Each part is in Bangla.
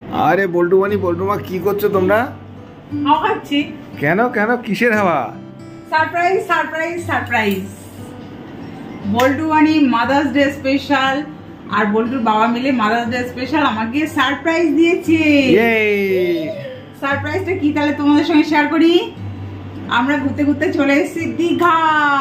আরে বল্টু বানি বল্টু মা কি করছো তোমরা? হাওয়া খাচ্ছি। কেন কেন কিসের হাওয়া? Surprise surprise surprise. বল্টু বানি মাদার্স ডে স্পেশাল আর বল্টুর বাবা মিলে মাদার্স ডে স্পেশাল আমাকে সারপ্রাইজ দিয়েছে। সারপ্রাইজটা কি তাহলে তোমাদের সঙ্গে শেয়ার করি। আমরা ঘুরতে ঘুরতে চলে এসেছি দীঘা।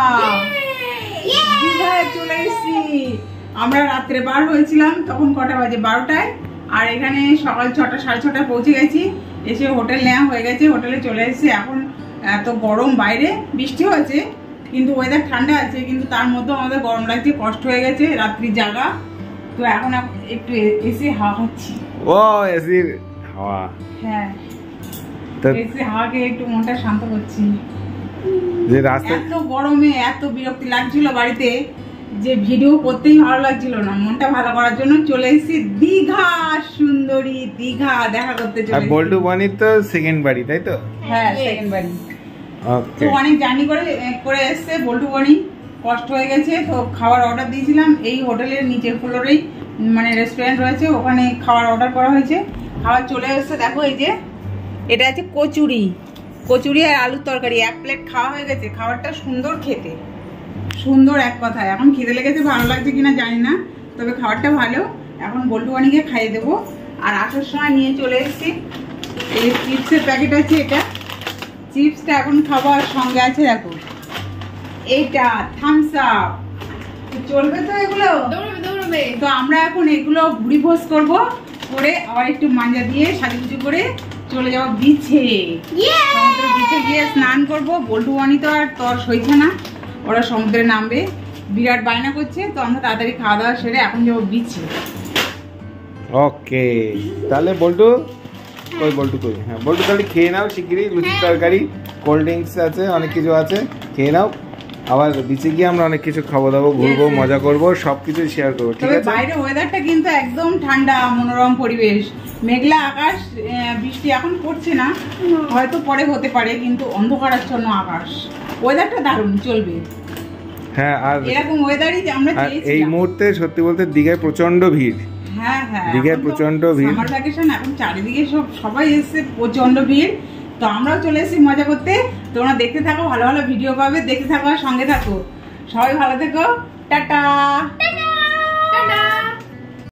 দীঘায় চলে এসেছি আমরা। রাত্রে বার হয়েছিলাম, তখন কটা বাজে? 12টায়। আর এখানে সকাল 6টা 6:30 পৌঁছে গেছি। এসে হোটেল নেওয়া হয়ে গেছে, হোটেলে চলে এসেছি। এখন এত গরম বাইরে, বৃষ্টি হয়েছে কিন্তু ওয়েদার ঠান্ডা আছে, কিন্তু তার মধ্যে আমাদের গরম লাগছে, কষ্ট হয়ে গেছে রাত্রি জাগা। তো এখন একটু এসি হাওয়া খাচ্ছি। ও এসির হাওয়া? হ্যাঁ, এসি হাওয়াকে একটু মনটা শান্ত করছি। যে রাস্তা এত গরমে এত বিরক্তি লাগছিল বাড়িতে, যে ভিডিও করতেই ভালো লাগছিল না। মনটা ভালো করার জন্য চলে এসেছি দীঘা। সুন্দরী দীঘা দেখা করতে চলে এসেছি। বল্টু বানির তো সেকেন্ড বাড়ি, তাই তো? হ্যাঁ, সেকেন্ড বাড়ি। ওকে। তো অনেক জার্নি করে এসছে বল্টু বানি, কষ্ট হয়ে গেছে। তো খাবার অর্ডার দিয়েছিলাম এই হোটেলের নিচের ফ্লোরেই, মানে রেস্টুরেন্ট রয়েছে, ওখানে খাবার অর্ডার করা হয়েছে। খাবার চলে এসছে। দেখো এই যে এটা আছে কচুরি, কচুরি আর আলুর তরকারি। 1 প্লেট খাওয়া হয়ে গেছে। খাবারটা সুন্দর খেতে, সুন্দর এক কথায়। এখন খিদে লেগেছে, ভালো লাগছে কিনা জানি না, তবে খাবারটা ভালো। এখন বল্টু বানিকে খাইয়ে দেবো। আর আসার সময় নিয়ে চলে এসেছি এই চিপসের প্যাকেট আছে, এটা চিপসটা এখন খাবার সঙ্গে আছে। দেখো এইটা থামস আপ, চলবে তো এগুলো? তো আমরা এখন এগুলো ভুড়ি ভোজ করবো, করে আবার একটু মাঞ্জা দিয়ে সাজুগুজু করে চলে যাবো বিচে। সমুদ্রের বিচে গিয়ে স্নান করবো। বল্টু বানি তো আর তর সইছে না, ওরা সমুদ্রে নামবে, বিরাট বায়না করছে। তো আমরা তাড়াতাড়ি খাওয়া দাওয়া সেরে এখন যাবো বিচে। ওকে, তাহলে বল্টু কই? বল্টু কই? হ্যাঁ বল্টু, তাহলে খেয়ে নাও শিগগিরই। লুচি তরকারি, কোল্ড ড্রিঙ্কস আছে, অনেক কিছু আছে, খেয়ে নাও। আবার বিচে গিয়ে আমরা অনেক কিছু খাবো দাবো, ঘুরবো, মজা করবো, সবকিছু শেয়ার করবো, ঠিক আছে? বাইরে ওয়েদারটা কিন্তু একদম ঠান্ডা, মনোরম পরিবেশ, মেঘলা আকাশ। বৃষ্টি এখন পড়ছে না, হয়তো পরে হতে পারে, কিন্তু অন্ধকারাচ্ছন্ন আকাশ। ওয়েদারটা দারুণ, চলবে। হ্যাঁ, আর এরকম ওয়েদারই আমরা চেয়েছিলাম। এই মুহূর্তে সত্যি বলতে দীঘায় প্রচন্ড ভিড়। হ্যাঁ হ্যাঁ, দীঘায় প্রচন্ড ভিড়। সামার ভ্যাকেশন, এখন চারিদিকে সবাই এসেছে, প্রচন্ড ভিড়। তো আমরাও চলে এসেছি মজা করতে। তোমরা দেখতে থাকো, ভালো ভালো ভিডিও পাবে, দেখতে থাকো আর সঙ্গে থাকো। সবাই ভালো থেকো, টাটা।